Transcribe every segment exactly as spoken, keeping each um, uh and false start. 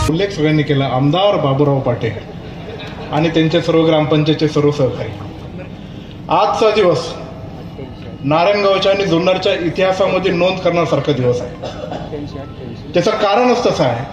उल्लेख सगळ्यांनी केला, आमदार बाबूराव पाटे आणि त्यांचे सर्व ग्रामपंचायतचे सर्व सहकारी. आजचा दिवस नारायणगावच्या आणि जुन्नरच्या इतिहासामध्ये नोंद करण्यासारखा दिवस आहे. त्याचं कारणच तसं आहे,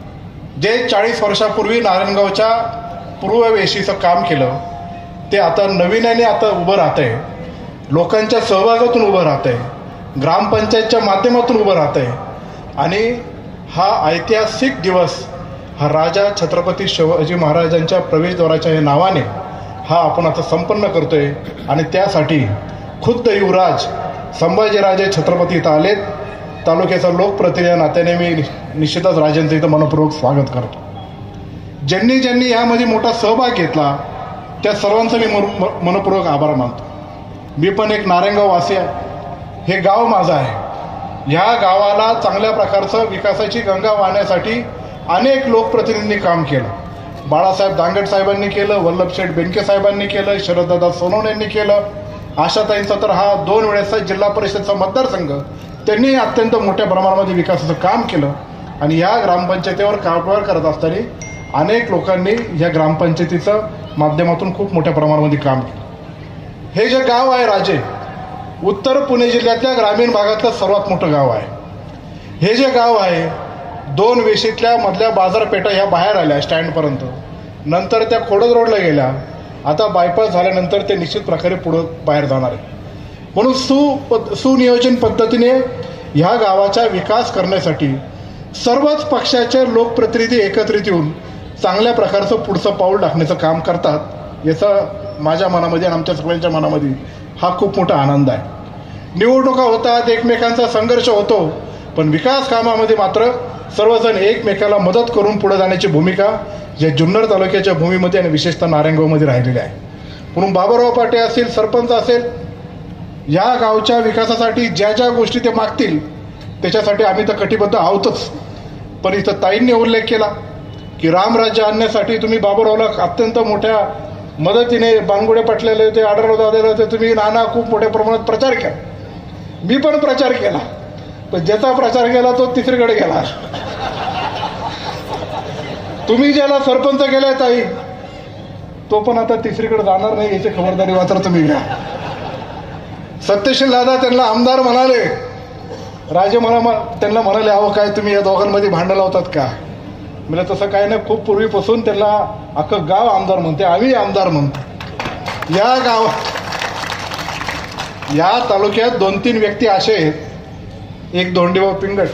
जे चाळीस वर्षापूर्वी नारायणगावच्या पूर्ववेशीचं काम केलं ते आता नवीनाने आता उभं राहत आहे, लोकांच्या सहभागातून उभं राहत आहे, ग्रामपंचायतच्या माध्यमातून उभं राहत आहे. आणि हा ऐतिहासिक दिवस हा राजा छत्रपती शिवाजी महाराजांच्या प्रवेशद्वाराच्या या नावाने हा आपण आता संपन्न करतोय. आणि त्यासाठी खुद्द युवराज संभाजीराजे छत्रपती इथं आलेत. तालुक्याचा लोकप्रतिनिधी नात्याने मी निश्चितच राजांचं इथं मनपूर्वक स्वागत करतो. ज्यांनी ज्यांनी यामध्ये मोठा सहभाग घेतला त्या सर्वांचा मी मनपूर्वक आभार मानतो. मी पण एक नारायणगाव वासी आहे, हे गाव माझं आहे. ह्या गावाला चांगल्या प्रकारचं विकासाची गंगा वाहण्यासाठी अनेक लोकप्रतिनिधींनी काम केलं. बाळासाहेब दांगट साहेबांनी केलं, वल्लभशेठ बेनके साहेबांनी केलं, शरददादा सोनवणे यांनी केलं. आशाताईंचा तर हा दोन वेळेचा जिल्हा परिषदचा मतदारसंघ, त्यांनी अत्यंत मोठ्या प्रमाणामध्ये विकासाचं काम केलं. आणि या ग्रामपंचायतीवर कारभार करत असताना अनेक लोकांनी या ग्रामपंचायतीचं माध्यमातून खूप मोठ्या प्रमाणामध्ये काम केलं. हे जे गाव आहे राजे, उत्तर पुणे जिल्ह्यातल्या ग्रामीण भागातलं सर्वात मोठं गाव आहे. हे जे गाव आहे, दोन वेशीतल्या मधल्या बाजारपेठा ह्या बाहेर आल्या स्टँडपर्यंत, नंतर त्या खोडद रोडला गेल्या, आता बायपास झाल्यानंतर ते निश्चित प्रकारे पुढं बाहेर जाणार आहे. म्हणून सु सुनियोजन पद्धतीने ह्या गावाचा विकास करण्यासाठी सर्वच पक्षाचे लोकप्रतिनिधी एकत्रित येऊन चांगल्या प्रकारचं पुढचं पाऊल टाकण्याचं काम करतात. याचा माझ्या मनामध्ये आणि आमच्या सगळ्यांच्या मनामध्ये हा खूप मोठा आनंद आहे. निवडणुका होतात, एकमेकांचा संघर्ष होतो, पण विकास कामामध्ये मात्र सर्वजण एकमेकाला मदत करून पुढे जाण्याची भूमिका या जुन्नर तालुक्याच्या भूमीमध्ये आणि विशेषतः नारायणगावमध्ये राहिलेली आहे. म्हणून बाबूराव पाटे असतील, सरपंच असेल, या गावच्या विकासासाठी ज्या ज्या गोष्टी ते मागतील त्याच्यासाठी आम्ही तर कटिबद्ध आहोतच. पण इथं ताईंनी उल्लेख केला की रामराज्य आणण्यासाठी तुम्ही बाबूरावला अत्यंत मोठ्या मदतीने बांगुडे पटलेले होते, आढळराव दादाला होते, तुम्ही नाना खूप मोठ्या प्रमाणात प्रचार केला. मी पण प्रचार केला, पण ज्याचा प्रचार केला तो तिसरीकडे गेला. तुम्ही ज्याला सरपंच केलाय ताई, तो पण आता तिसरीकडे जाणार नाही, याची खबरदारी मात्र तुम्ही घ्या. सत्यशील दादा त्यांना आमदार म्हणाले, राजे मला त्यांना म्हणाले, अहो काय तुम्ही या दोघांमध्ये भांडण लावतात का? म्हणजे तसं काय नाही, खूप पूर्वीपासून त्यांना अख्खं गाव आमदार म्हणते, आम्ही आमदार म्हणतो. या गाव या तालुक्यात दोन तीन व्यक्ती असे आहेत, एक धोंडीभाऊ पिंगट,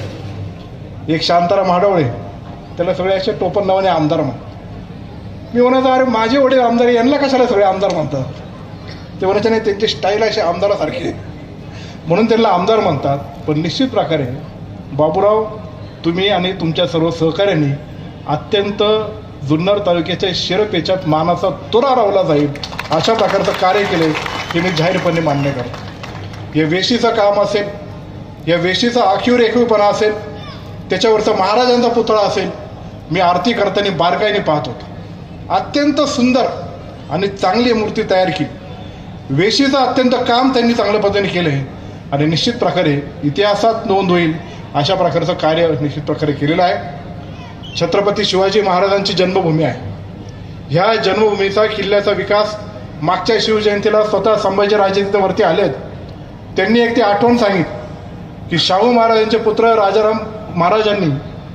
एक शांताराम हाडवळे, त्याला सगळे असे टोपण नावाने आमदार म्हणतात. मी म्हणायचं अरे माझे वडील आमदार, यांना कशाला सगळे आमदार म्हणतात? ते म्हणायचे नाही, त्यांची स्टाईल अशी आमदारासारखी, म्हणून त्यांना आमदार म्हणतात. पण निश्चित प्रकारे बाबूराव, तुम्ही आणि तुमच्या सर्व सहकाऱ्यांनी अत्यंत जुन्नर तालुक्याच्या शिरपेचात मानाचा तुरा रावला जाईल अशा प्रकारचं कार्य केले हे मी जाहीरपणे मान्य करतो. या वेशीचं काम असेल, या वेशीचा आखीव रेखीवपणा असेल, त्याच्यावरचा महाराजांचा पुतळा असेल, मी आरती करताना बारकाईने पाहत होतो. अत्यंत सुंदर आणि चांगली मूर्ती तयार केली. वेशीचं अत्यंत काम त्यांनी चांगल्या पद्धतीने केलं आहे आणि निश्चित प्रकारे इतिहासात नोंद होईल अशा प्रकारचं कार्य निश्चित प्रकारे केलेलं आहे. छत्रपती शिवाजी महाराजांची जन्मभूमी आहे. ह्या जन्मभूमीचा किल्ल्याचा विकास मागच्या शिवजयंतीला स्वतः संभाजीराजे तिथे वरती आलेत. त्यांनी एक ती आठवण सांगितली की शाहू महाराजांचे पुत्र राजाराम महाराजांनी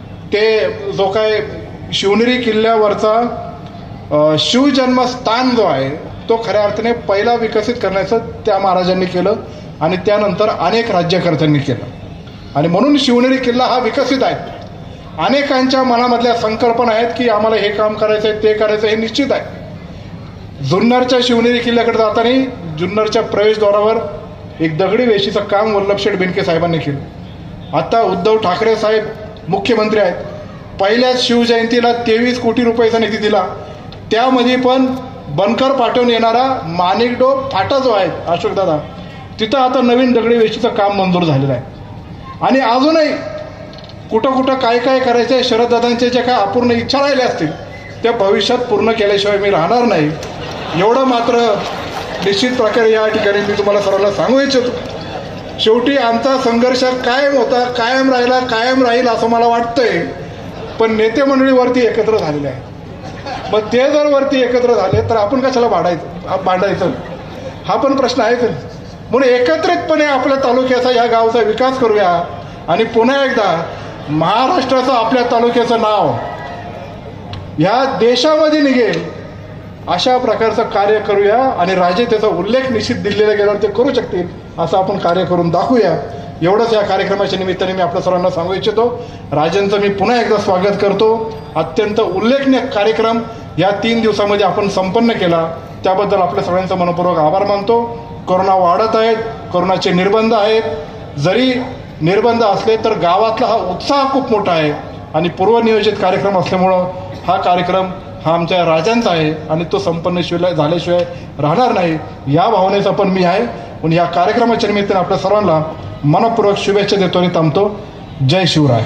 ते जो काय शिवनेरी किल्ल्यावरचा शिवजन्मस्थान जो आहे तो खऱ्या अर्थाने पहिला विकसित करण्याचं त्या महाराजांनी केलं आणि त्यानंतर अनेक राज्यकर्त्यांनी केलं. आणि म्हणून शिवनेरी किल्ला हा विकसित आहे. अनेकांच्या मनामधल्या संकल्पना आहेत की आम्हाला हे काम करायचं आहे, ते करायचं, हे निश्चित आहे. जुन्नरच्या शिवनेरी किल्ल्याकडे जाताना जुन्नरच्या प्रवेशद्वारावर एक दगडी वेशीचं काम वल्लभशेठ बेनके साहेबांनी केलं. आता उद्धव ठाकरे साहेब मुख्यमंत्री आहेत. पहिल्याच शिवजयंतीला तेवीस कोटी रुपयाचा निधी दिला. त्यामध्ये पण बनकर पाठवून येणारा माणिकडोह फाटा जो आहे अशोकदादा, तिथं आता नवीन दगडी वेशीचं काम मंजूर झालेलं आहे. आणि अजूनही कुठं कुठं काय काय करायचं आहे, शरददादांच्या ज्या काय अपूर्ण इच्छा राहिल्या असतील त्या भविष्यात पूर्ण केल्याशिवाय मी राहणार नाही, एवढं मात्र निश्चित प्रकारे या ठिकाणी मी तुम्हाला सर्वांना सांगू इच्छितो. शेवटी आमचा संघर्ष कायम होता, कायम राहिला, कायम राहील असं मला वाटतंय. पण नेते मंडळी वरती एकत्र झालेले आहेत. मग ते जर वरती एकत्र झाले तर आपण कशाला भांडायचं भांडायचं हा पण प्रश्न आहेच. म्हणून एकत्रितपणे आपल्या तालुक्याचा या गावचा विकास करूया आणि पुन्हा एकदा महाराष्ट्राचं आपल्या तालुक्याचं नाव या देशामध्ये निघेल अशा प्रकारचं कार्य करूया. आणि राजे त्याचा उल्लेख निश्चित दिल्लीला गेल्यावर ते करू शकतील असं आपण कार्य करून दाखवूया. एवढंच या कार्यक्रमाच्या निमित्ताने मी आपल्या सर्वांना सांगू इच्छितो. राजेंचं मी पुन्हा एकदा स्वागत करतो. अत्यंत उल्लेखनीय कार्यक्रम या तीन दिवसामध्ये आपण संपन्न केला त्याबद्दल आपल्या सर्वांचा मनपूर्वक आभार मानतो. कोरोना वाढत आहेत, कोरोनाचे निर्बंध आहेत. जरी निर्बंध असले तर गावातला हा उत्साह खूप मोठा आहे आणि पूर्वनियोजित कार्यक्रम असल्यामुळं हा कार्यक्रम हा आमच्या राजांचा आहे आणि तो संपन्न शिवाय झाल्याशिवाय राहणार नाही या भावनेचा पण मी आहे. म्हणून या कार्यक्रमाच्या निमित्ताने आपल्या सर्वांना मनपूर्वक शुभेच्छा देतो आणि थांबतो. जय शिवराय.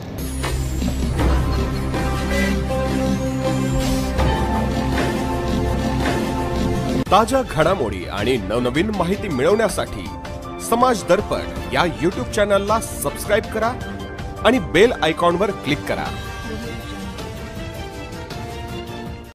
ताज्या घडामोडी आणि नवनवीन माहिती मिळवण्यासाठी समाज दर्पण या यूट्यूब चॅनलला सबस्क्राईब करा आणि बेल आयकॉनवर क्लिक करा.